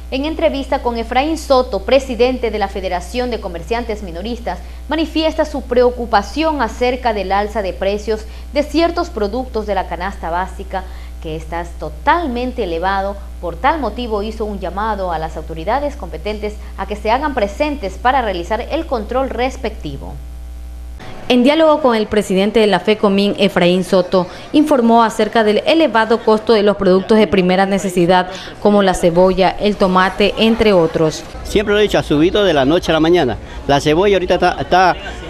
En entrevista con Efraín Soto, presidente de la Federación de Comerciantes Minoristas, manifiesta su preocupación acerca del alza de precios de ciertos productos de la canasta básica, que está totalmente elevado. Por tal motivo hizo un llamado a las autoridades competentes a que se hagan presentes para realizar el control respectivo. En diálogo con el presidente de la FECOMIN, Efraín Soto, informó acerca del elevado costo de los productos de primera necesidad, como la cebolla, el tomate, entre otros. Siempre lo he dicho, ha subido de la noche a la mañana. La cebolla ahorita está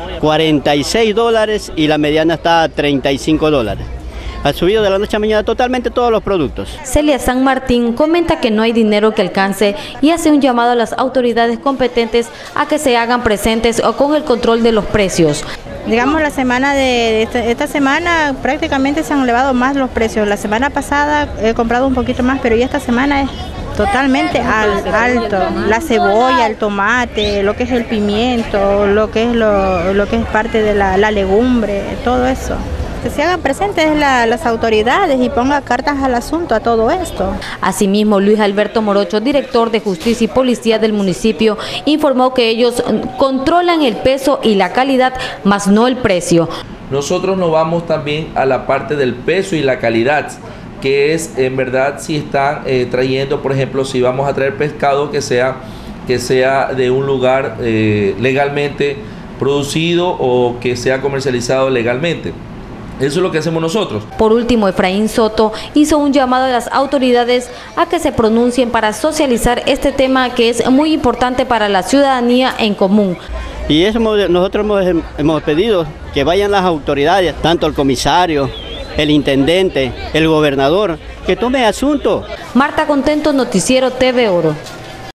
$46 y la mediana está a $35. Ha subido de la noche a mañana totalmente todos los productos. Celia San Martín comenta que no hay dinero que alcance y hace un llamado a las autoridades competentes a que se hagan presentes o con el control de los precios. Digamos, la semana de esta semana prácticamente se han elevado más los precios. La semana pasada he comprado un poquito más, pero ya esta semana es totalmente alto. La cebolla, el tomate, lo que es el pimiento, lo que es parte de la legumbre, todo eso. Que se hagan presentes las autoridades y pongan cartas al asunto a todo esto. Asimismo, Luis Alberto Morocho, director de Justicia y Policía del municipio, informó que ellos controlan el peso y la calidad, más no el precio. Nosotros nos vamos también a la parte del peso y la calidad, que es en verdad si están trayendo, por ejemplo, si vamos a traer pescado que sea de un lugar legalmente producido o que sea comercializado legalmente. Eso es lo que hacemos nosotros. Por último, Efraín Soto hizo un llamado a las autoridades a que se pronuncien para socializar este tema que es muy importante para la ciudadanía en común. Y eso nosotros hemos pedido que vayan las autoridades, tanto el comisario, el intendente, el gobernador, que tome asunto. Marta Contento, Noticiero TV Oro.